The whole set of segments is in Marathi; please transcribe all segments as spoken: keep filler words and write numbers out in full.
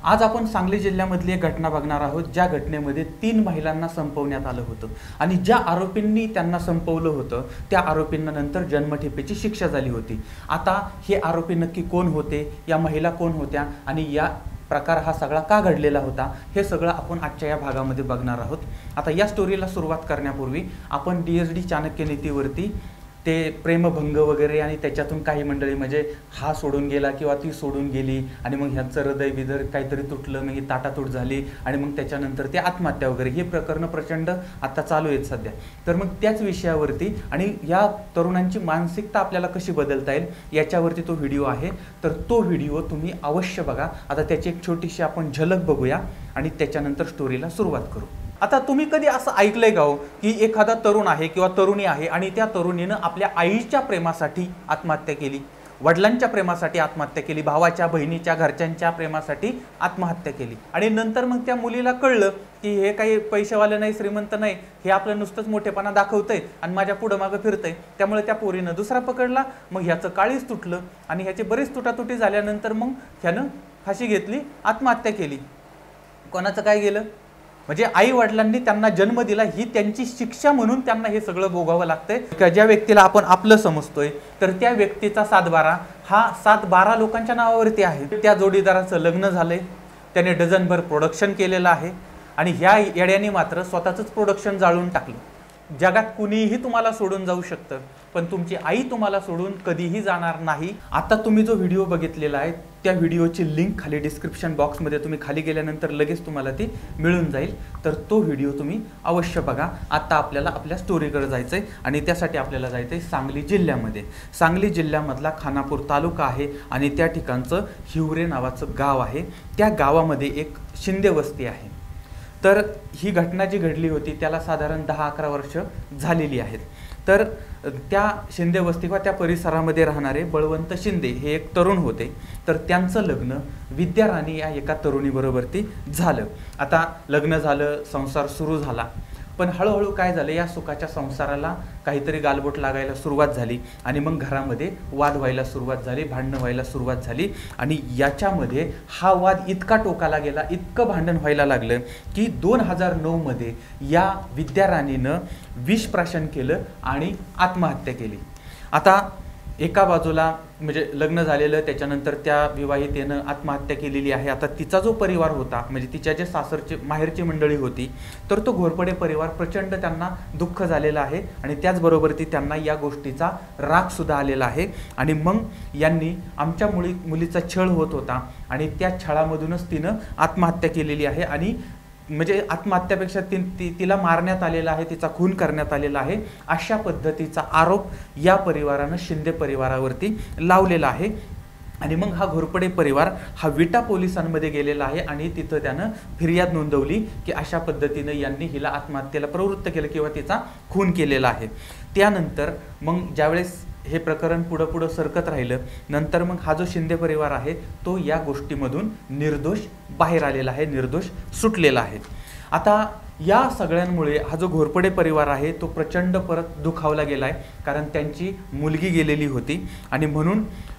आज आपण सांगली जिल्ह्यामधली एक घटना बघणार आहोत, ज्या घटनेमध्ये तीन महिलांना संपवण्यात आलं होतं आणि ज्या आरोपींनी त्यांना संपवलं होतं त्या आरोपींना नंतर जन्मठेपेची शिक्षा झाली होती। आता हे आरोपी नक्की कोण होते, या महिला कोण होत्या आणि या प्रकार हा सगळा का घडलेला होता, हे सगळं आपण आजच्या या भागामध्ये बघणार आहोत। आता या स्टोरीला सुरुवात करण्यापूर्वी आपण डी एस डी चाणक्य नीतीवरती ते प्रेमभंग वगैरे आणि त्याच्यातून काही मंडळी म्हणजे हा सोडून गेला किंवा ती सोडून गेली आणि मग ह्यांचं हृदय बिदर काहीतरी तुटलं, मग ही ताटातूट झाली आणि मग त्याच्यानंतर ते आत्महत्या वगैरे हे प्रकरण प्रचंड आता चालू आहेत सध्या। तर मग त्याच विषयावरती आणि या तरुणांची मानसिकता आपल्याला कशी बदलता येईल याच्यावरती तो व्हिडिओ आहे। तर तो व्हिडिओ तुम्ही अवश्य बघा। आता त्याची एक छोटीशी आपण झलक बघूया आणि त्याच्यानंतर स्टोरीला सुरुवात करू। आता तुम्ही कधी असं ऐकलंय का हो की एखादा तरुण आहे किंवा तरुणी आहे आणि त्या तरुणीनं आपल्या आईच्या प्रेमासाठी आत्महत्या केली, वडिलांच्या प्रेमासाठी आत्महत्या केली, भावाच्या बहिणीच्या घरच्यांच्या प्रेमासाठी आत्महत्या केली आणि नंतर मग त्या मुलीला कळलं की हे काही पैसेवाले नाही, श्रीमंत नाही, हे आपलं नुसतंच मोठेपणा दाखवतंय आणि माझ्या पुढं मागं फिरतंय। त्यामुळे त्या पोरीनं दुसरा पकडला, मग ह्याचं काळीच तुटलं आणि ह्याची बरीच तुटातुटी झाल्यानंतर मग ह्यानं फाशी घेतली, आत्महत्या केली। कोणाचं काय गेलं म्हणजे आई वडिलांनी त्यांना जन्म दिला, ही त्यांची शिक्षा म्हणून त्यांना हे सगळं भोगावं लागतंय। ज्या व्यक्तीला आपण आपलं समजतोय तर त्या व्यक्तीचा सातबारा हा सात बारा लोकांच्या नावावरती आहे। त्या जोडीदाराचं लग्न झालंय, त्याने डझनभर प्रोडक्शन केलेलं आहे आणि ह्या येड्याने मात्र स्वतःच प्रोडक्शन जाळून टाकलं। जगात कुणीही तुम्हाला सोडून जाऊ शकतं, पण तुमची आई तुम्हाला सोडून कधीही जाणार नाही। आता तुम्ही जो व्हिडिओ बघितलेला आहे त्या व्हिडिओची लिंक खाली डिस्क्रिप्शन बॉक्समध्ये तुम्ही खाली गेल्यानंतर लगेच तुम्हाला ती मिळून जाईल। तर तो व्हिडिओ तुम्ही अवश्य बघा। आता आपल्याला आपल्या स्टोरीकडे जायचं आहे आणि त्यासाठी आपल्याला जायचं आहे सांगली जिल्ह्यामध्ये। सांगली जिल्ह्यामधला खानापूर तालुका आहे आणि त्या ठिकाणचं हिवरे नावाचं गाव आहे। त्या गावामध्ये एक शिंदे वस्ती आहे। तर ही घटना जी घडली होती त्याला साधारण दहा अकरा वर्ष झालेली आहेत। तर त्या शिंदे वस्ती किंवा त्या परिसरामध्ये राहणारे बळवंत शिंदे हे एक तरुण होते। तर त्यांचं लग्न विद्या राणी या एका तरुणीबरोबर ती झालं। आता लग्न झालं, संसार सुरू झाला, पण हळूहळू काय झालं, या सुखाच्या संसाराला काहीतरी गालबोट लागायला सुरुवात झाली आणि मग घरामध्ये वाद व्हायला सुरुवात झाली, भांडणं व्हायला सुरुवात झाली आणि याच्यामध्ये हा वाद इतका टोकाला गेला, इतकं भांडण व्हायला लागलं की दोन हजार नऊमध्ये या विद्या राणीनं विष प्राशन केलं आणि आत्महत्या केली। आता एका बाजूला म्हणजे लग्न झालेलं, त्याच्यानंतर त्या विवाहितेनं आत्महत्या केलेली आहे। आता तिचा जो परिवार होता म्हणजे तिच्या जे सासरचे माहेरची मंडळी होती तर तो घोरपडे परिवार प्रचंड त्यांना दुःख झालेलं आहे आणि त्याचबरोबर ती त्यांना या गोष्टीचा राग सुद्धा आलेला आहे। आणि मग यांनी आमच्या मुली मुलीचा छळ होत होता आणि त्या छळामधूनच तिनं आत्महत्या केलेली आहे आणि म्हणजे आत्महत्यापेक्षा ती, ती तिला मारण्यात आलेला आहे, तिचा खून करण्यात आलेला आहे, अशा पद्धतीचा आरोप या परिवारानं शिंदे परिवारावरती लावलेला आहे। आणि मग हा घोरपडे परिवार हा विटा पोलिसांमध्ये गेलेला आहे आणि तिथं त्यानं फिर्याद नोंदवली की अशा पद्धतीनं यांनी हिला आत्महत्येला प्रवृत्त केलं किंवा तिचा खून केलेला आहे। त्यानंतर मग ज्यावेळेस हे प्रकरण पुढं पुढं सरकत राहिलं, नंतर मग हा जो शिंदे परिवार आहे तो या गोष्टीमधून निर्दोष बाहेर आलेला आहे, निर्दोष सुटलेला आहे। आता या सगळ्यांमुळे हा जो घोरपडे परिवार आहे तो प्रचंड परत दुखावला गेला आहे, कारण त्यांची मुलगी गेलेली होती आणि म्हणून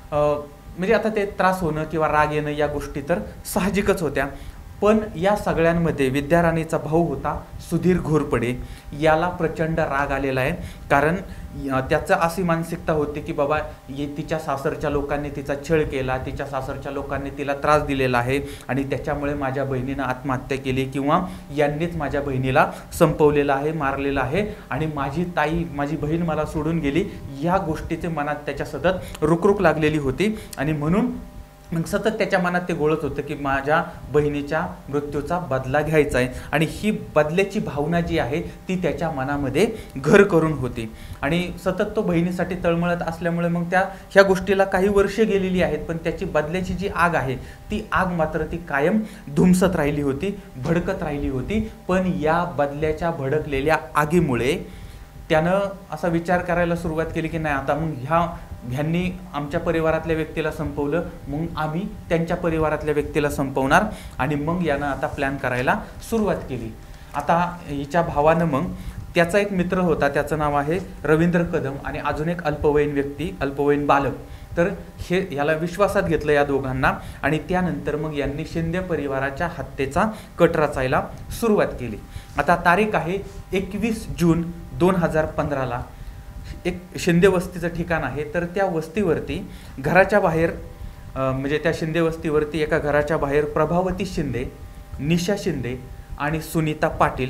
म्हणजे आता ते त्रास होणं किंवा राग येणं या गोष्टी तर साहजिकच होत्या। पण या सगळ्यांमध्ये विद्या राणीचा भाऊ होता सुधीर घोरपडे, याला प्रचंड राग आलेला आहे, कारण त्याचं अशी मानसिकता होती की बाबा तिच्या सासरच्या लोकांनी तिचा छळ केला, तिच्या सासरच्या लोकांनी तिला त्रास दिलेला आहे आणि त्याच्यामुळे माझ्या बहिणीनं आत्महत्या केली किंवा यांनीच माझ्या बहिणीला संपवलेलं आहे, मारलेलं आहे आणि माझी ताई माझी बहीण मला सोडून गेली, या गोष्टीचे मनात त्याच्या सतत रुकरुक लागलेली होती आणि म्हणून मग सतत त्याच्या मनात ते गोळत होतं की माझ्या बहिणीच्या मृत्यूचा बदला घ्यायचा आहे आणि ही बदल्याची भावना जी आहे ती त्याच्या मनामध्ये घर करून होती आणि सतत तो बहिणीसाठी तळमळत असल्यामुळे मग त्या ह्या गोष्टीला काही वर्षे गेलेली आहेत, पण त्याची बदल्याची जी आग आहे ती आग मात्र ती कायम धुमसत राहिली होती, भडकत राहिली होती। पण या बदल्याच्या भडकलेल्या आगीमुळे त्यानं असा विचार करायला सुरुवात केली की नाही, आता मग ह्या ह्यांनी आमच्या परिवारातल्या व्यक्तीला संपवलं, मग आम्ही त्यांच्या परिवारातल्या व्यक्तीला संपवणार आणि मग यानं आता प्लॅन करायला सुरुवात केली। आता हिच्या भावानं मग त्याचा एक मित्र होता, त्याचं नाव आहे रवींद्र कदम आणि अजून एक अल्पवयीन व्यक्ती, अल्पवयीन बालक तर हे ह्याला विश्वासात घेतलं या दोघांना आणि त्यानंतर मग यांनी शिंदे परिवाराच्या हत्येचा कट रचायला सुरुवात केली। आता तारीख आहे एकवीस जून दोन हजार पंधराला एक शिंदे वस्तीचं ठिकाण आहे, तर त्या वस्तीवरती घराच्या बाहेर म्हणजे त्या शिंदे वस्तीवरती एका घराच्या बाहेर प्रभावती शिंदे, निशा शिंदे आणि सुनीता पाटील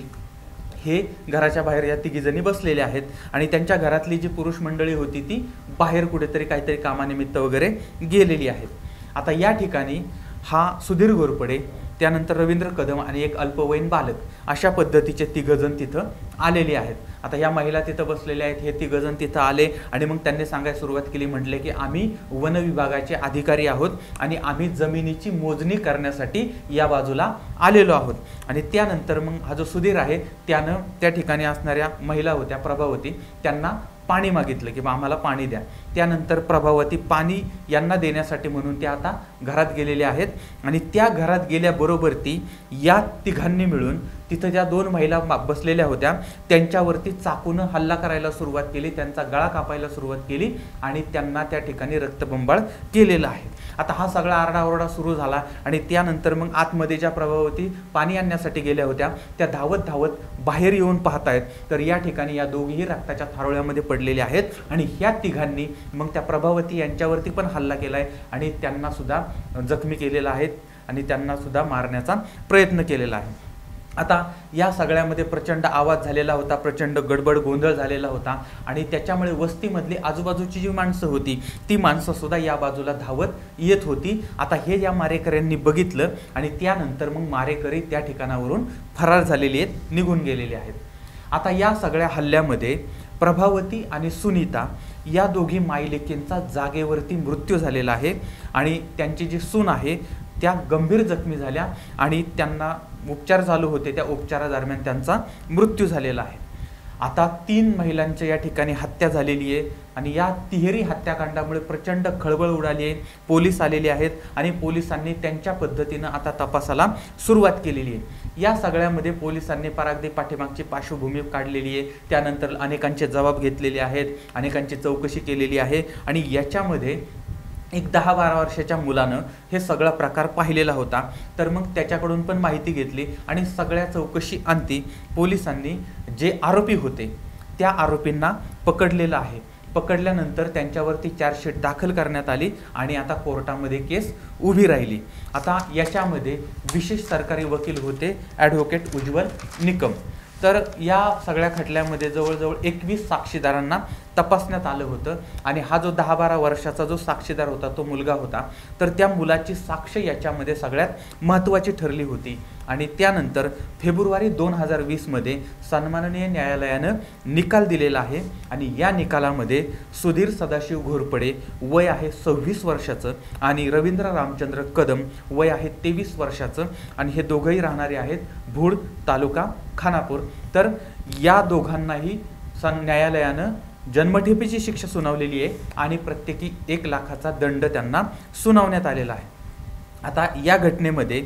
हे घराच्या बाहेर या तिघीजणी बसलेले आहेत आणि त्यांच्या घरातली जी पुरुष मंडळी होती ती बाहेर कुठेतरी काहीतरी कामानिमित्त वगैरे गेलेली आहेत। आता या ठिकाणी हा सुधीर घोरपडे, त्यानंतर रवींद्र कदम आणि एक अल्पवयीन बालक अशा पद्धतीचे तिघजण तिथं आलेले आहेत। आता या महिला तिथं बसलेल्या आहेत, हे तिघजण तिथं आले आणि मग त्यांनी सांगायला सुरुवात केली, म्हटले की आम्ही वन विभागाचे अधिकारी आहोत आणि आम्ही जमिनीची मोजणी करण्यासाठी या बाजूला आलेलो आहोत। आणि त्यानंतर मग हा जो सुधीर आहे त्यानं त्या ठिकाणी असणाऱ्या महिला होत्या प्रभावती त्यांना पाणी मागितलं की बा आम्हाला पाणी द्या। त्यानंतर प्रभावती पाणी यांना देण्यासाठी म्हणून त्या आता घरात गेलेले आहेत आणि त्या घरात गेल्याबरोबर ती या तिघांनी मिळून तिथं ज्या दोन महिला बसलेल्या होत्या त्यांच्यावरती चाकूनं हल्ला करायला सुरुवात केली, त्यांचा गळा कापायला सुरुवात केली आणि त्यांना त्या ठिकाणी रक्तबंबाळ केलेला आहे। आता हा सगळा आरडाओरडा सुरू झाला आणि त्यानंतर मग आतमध्ये ज्या प्रभावती पाणी आणण्यासाठी गेल्या होत्या त्या धावत धावत बाहेर येऊन पाहतायत, तर या ठिकाणी या दोघीही रक्ताच्या थारोळ्यामध्ये पडलेले आहेत आणि ह्या तिघांनी मग त्या प्रभावती यांच्यावरती पण हल्ला केलाय आणि त्यांना सुद्धा जखमी केलेला आहे आणि त्यांना सुद्धा मारण्याचा प्रयत्न केलेला आहे। आता या सगळ्यामध्ये प्रचंड आवाज झालेला होता, प्रचंड गडबड गोंधळ झालेला होता आणि त्याच्यामुळे वस्तीमधली आजूबाजूची जी माणसं होती ती माणसं सुद्धा या बाजूला धावत येत होती। आता हे या मारेकऱ्यांनी बघितलं आणि त्यानंतर मग मारेकरी त्या ठिकाणावरून फरार झालेले आहेत, निघून गेलेले आहेत। आता या सगळ्या हल्ल्यामध्ये प्रभावती आणि सुनीता या दोघी माईलेकींचा जागेवरती मृत्यू झालेला आहे आणि त्यांची जी सून आहे त्या गंभीर जखमी झाल्या आणि त्यांना उपचार चालू होते, त्या उपचारादरम्यान त्यांचा मृत्यू झालेला आहे। आता तीन महिलांच्या या ठिकाणी हत्या झालेली आहे आणि या तिहेरी हत्याकांडामुळे प्रचंड खळबळ उडाली आहे। पोलीस आलेले आहेत आणि पोलिसांनी त्यांच्या पद्धतीनं आता तपासाला सुरुवात केलेली आहे। या सगळ्यामध्ये पोलिसांनी परागदी पाठीमागची पार्श्वभूमी काढलेली आहे, त्यानंतर अनेकांचे जबाब घेतलेले आहेत, अनेकांची चौकशी केलेली आहे आणि याच्यामध्ये एक दहा बारा वर्षाच्या मुलानं हे सगळा प्रकार पाहिलेला होता, तर मग त्याच्याकडून पण माहिती घेतली आणि सगळ्या चौकशी अंती पोलिसांनी जे आरोपी होते त्या आरोपींना पकडलेलं आहे। पकडल्यानंतर त्यांच्यावरती चार्जशीट दाखल करण्यात आली आणि आता कोर्टामध्ये केस उभी राहिली। आता याच्यामध्ये विशेष सरकारी वकील होते ॲडव्होकेट उज्ज्वल निकम। तर या सगळ्या खटल्यामध्ये जवळजवळ एकवीस साक्षीदारांना तपासण्यात आलं होतं आणि हा जो दहा बारा वर्षाचा जो साक्षीदार होता तो मुलगा होता, तर त्या मुलाची साक्ष याच्यामध्ये सगळ्यात महत्त्वाची ठरली होती आणि त्यानंतर फेब्रुवारी दोन हजार वीसमध्ये सन्माननीय न्यायालयानं निकाल दिलेला आहे आणि या निकालामध्ये सुधीर सदाशिव घोरपडे वय आहे सव्वीस वर्षाचं आणि रवींद्र रामचंद्र कदम वय आहे तेवीस वर्षाचं आणि हे दोघंही राहणारे आहेत भूड तालुका खानापूर। तर या दोघांनाही सन न्यायालयानं जन्मठेपेची शिक्षा सुनावलेली आहे आणि प्रत्येकी एक लाखाचा दंड त्यांना सुनावण्यात आलेला आहे। आता या घटनेमध्ये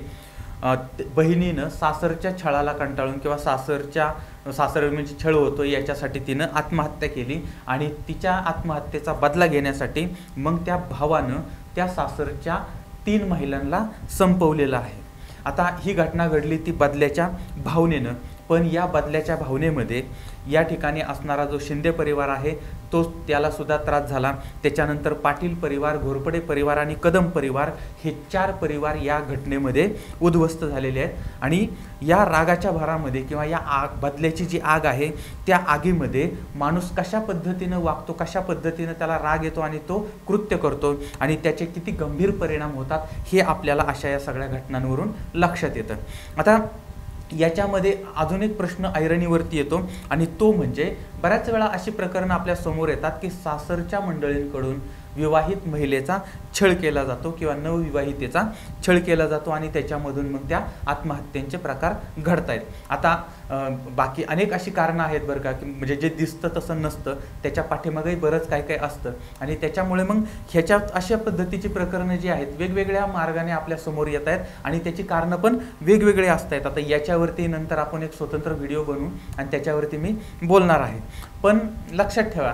बहिणीनं सासरच्या छळाला कंटाळून किंवा सासरच्या सासर म्हणजे छळ होतो याच्यासाठी तिनं आत्महत्या केली आणि तिच्या आत्महत्येचा बदला घेण्यासाठी मग त्या भावानं त्या सासरच्या तीन महिलांना संपवलेलं आहे। आता ही घटना घडली ती बदल्याच्या भावनेनं, पण या बदल्याच्या भावनेमध्ये या ठिकाणी असणारा जो शिंदे परिवार आहे तो त्याला सुद्धा त्रास झाला। त्याच्यानंतर पाटील परिवार, घोरपडे परिवार आणि कदम परिवार हे चार परिवार या घटनेमध्ये उद्ध्वस्त झालेले आहेत आणि या रागाच्या भरामध्ये किंवा या आग बदल्याची जी आग आहे त्या आगीमध्ये माणूस कशा पद्धतीनं वागतो, कशा पद्धतीनं त्याला राग येतो आणि तो कृत्य करतो आणि त्याचे किती गंभीर परिणाम होतात हे आपल्याला अशा या सगळ्या घटनांवरून लक्षात येतं। आता याच्यामध्ये अजून एक प्रश्न ऐरणीवरती येतो आणि तो म्हणजे बऱ्याच वेळा अशी प्रकरणं आपल्या समोर येतात की सासरच्या मंडळींकडून विवाहित महिलेचा छळ केला जातो किंवा नवविवाहितेचा छळ केला जातो आणि त्याच्यामधून मग त्या आत्महत्यांचे प्रकार घडत आहेत। आता बाकी अनेक अशी कारणं आहेत बरं का, की म्हणजे जे दिसतं तसं नसतं, त्याच्या पाठीमागेही बरंच काय काय असतं आणि त्याच्यामुळे मग ह्याच्यात अशा पद्धतीची प्रकरणं जी आहेत वेगवेगळ्या मार्गाने आपल्या समोर येत आहेत आणि त्याची कारणं पण वेगवेगळे असत आहेत। आता याच्यावरती नंतर आपण एक स्वतंत्र व्हिडिओ बनवू आणि त्याच्यावरती मी बोलणार आहे। पण लक्षात ठेवा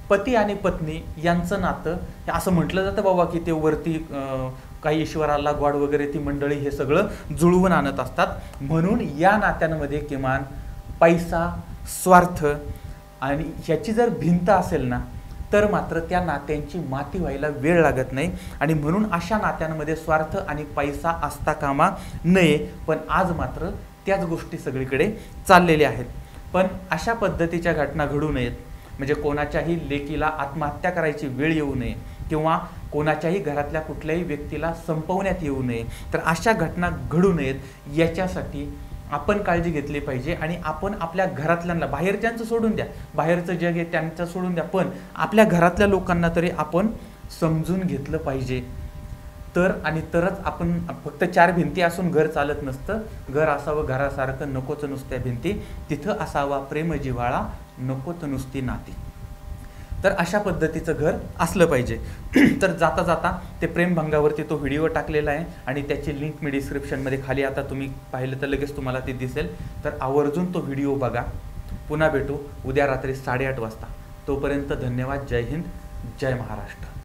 पती आणि पत्नी यांचं नातं हे असं म्हटलं जातं बाबा की ते वरती अं, काही ईश्वराला गॉड वगैरे ती मंडळी हे सगळं जुळवून आणत असतात, म्हणून या नात्यांमध्ये किमान पैसा, स्वार्थ आणि ह्याची जर भिंत असेल ना तर मात्र त्या नात्यांची माती व्हायला वेळ लागत नाही. आणि म्हणून अशा नात्यांमध्ये स्वार्थ आणि पैसा असता कामा नये. पण आज मात्र त्याच गोष्टी सगळीकडे चाललेल्या आहेत. पण अशा पद्धतीच्या घटना घडू नयेत, म्हणजे कोणाच्याही लेकीला आत्महत्या करायची वेळ येऊ नये किंवा कोणाच्याही घरातल्या कुठल्याही व्यक्तीला संपवण्यात येऊ नये. तर अशा घटना घडू नयेत याच्यासाठी आपण काळजी घेतली पाहिजे. आणि आपण आपल्या घरातल्यांना, बाहेरच्यांचं सोडून द्या, बाहेरचं जग आहे त्यांचं सोडून द्या, पण आपल्या घरातल्या लोकांना तरी आपण समजून घेतलं पाहिजे. तर आणि तरच आपण, फक्त चार भिंती असून घर चालत नसतं. घर असावं घरासारखं, नकोच नुसत्या भिंती, तिथं असावा प्रेम जिव्हाळा, नकोच नुसती नाती. तर अशा पद्धतीचं घर असलं पाहिजे. तर जाता जाता ते प्रेमभंगावरती तो व्हिडिओ टाकलेला आहे आणि त्याची लिंक मी डिस्क्रिप्शनमध्ये खाली, आता तुम्ही पाहिलं तर लगेच तुम्हाला ती दिसेल. तर आवर्जून तो व्हिडिओ बघा. पुन्हा भेटू उद्या रात्री साडेआठ वाजता. तोपर्यंत धन्यवाद. जय हिंद, जय महाराष्ट्र.